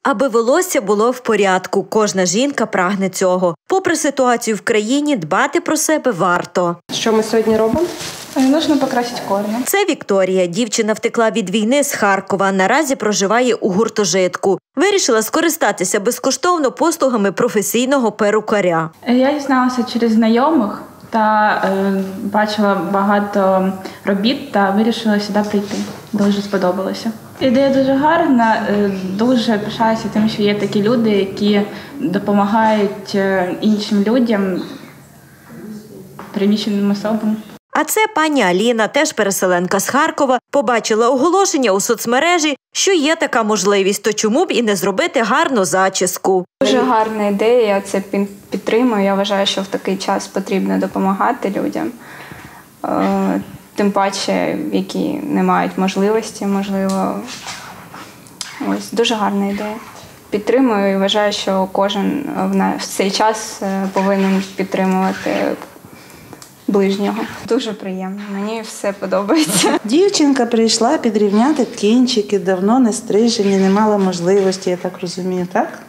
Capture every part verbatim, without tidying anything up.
Аби волосся було в порядку, кожна жінка прагне цього. Попри ситуацію в країні, дбати про себе варто. Що ми сьогодні робимо? Нужно покрасити корні. Це Вікторія. Дівчина втекла від війни з Харкова. Наразі проживає у гуртожитку. Вирішила скористатися безкоштовно послугами професійного перукаря. Я дізналася через знайомих та е, бачила багато робіт та вирішила сюди прийти. Дуже сподобалося. Ідея дуже гарна, дуже пишаюся тим, що є такі люди, які допомагають іншим людям, переміщеним особам. А це пані Аліна, теж переселенка з Харкова, побачила оголошення у соцмережі, що є така можливість, то чому б і не зробити гарну зачіску. Дуже гарна ідея, я це підтримую. Я вважаю, що в такий час потрібно допомагати людям. Тим паче, які не мають можливості, можливо. Ось, дуже гарна ідея. Підтримую і вважаю, що кожен в цей час повинен підтримувати ближнього. Дуже приємно, мені все подобається. Дівчинка прийшла підрівняти кінчики, давно не стрижені, не мала можливості, я так розумію, так?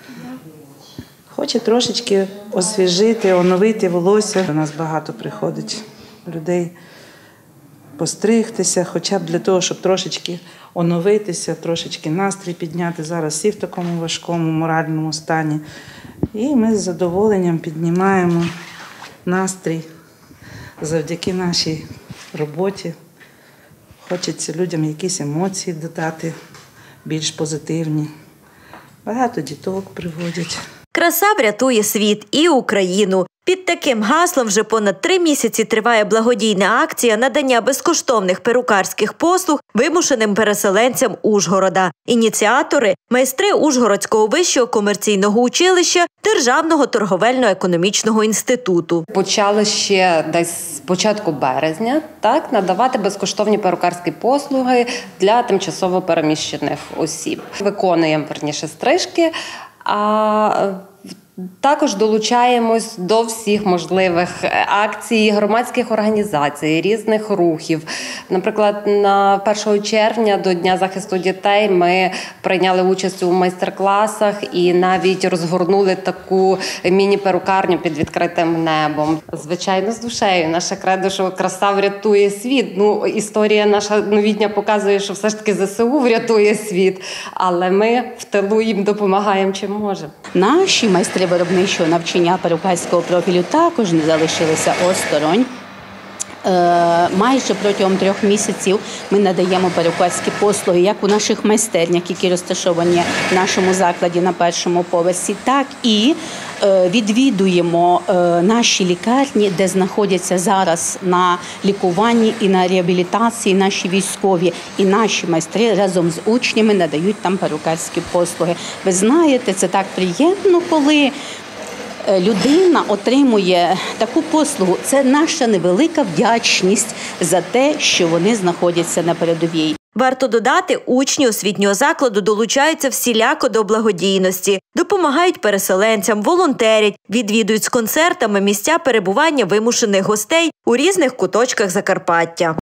Хоче трошечки освіжити, оновити волосся. До нас багато приходить людей постригтися, хоча б для того, щоб трошечки оновитися, трошечки настрій підняти. Зараз всі в такому важкому моральному стані. І ми з задоволенням піднімаємо настрій завдяки нашій роботі. Хочеться людям якісь емоції додати, більш позитивні. Багато діток приводять. Краса врятує світ і Україну. Під таким гаслом вже понад три місяці триває благодійна акція надання безкоштовних перукарських послуг вимушеним переселенцям Ужгорода. Ініціатори – майстри Ужгородського вищого комерційного училища Державного торговельно-економічного інституту. Почали ще десь з початку березня так, надавати безкоштовні перукарські послуги для тимчасово переміщених осіб. Виконуємо, верніше, стрижки, а також долучаємось до всіх можливих акцій, громадських організацій, різних рухів. Наприклад, на першого червня до Дня захисту дітей ми прийняли участь у майстер-класах і навіть розгорнули таку міні-перукарню під відкритим небом. Звичайно, з душею. Наше кредо, що краса врятує світ. Ну, історія наша новітня показує, що все ж таки зе се у врятує світ, але ми в тилу їм допомагаємо, чим можемо. Наші майстри виробничого навчання перукарського профілю також не залишилися осторонь. Майже протягом трьох місяців ми надаємо перукарські послуги як у наших майстернях, які розташовані в нашому закладі на першому поверсі, так і відвідуємо наші лікарні, де знаходяться зараз на лікуванні і на реабілітації наші військові. І наші майстри разом з учнями надають там перукарські послуги. Ви знаєте, це так приємно, коли людина отримує таку послугу. Це наша невелика вдячність за те, що вони знаходяться на передовій. Варто додати, учні освітнього закладу долучаються всіляко до благодійності, допомагають переселенцям, волонтерять, відвідують з концертами місця перебування вимушених гостей у різних куточках Закарпаття.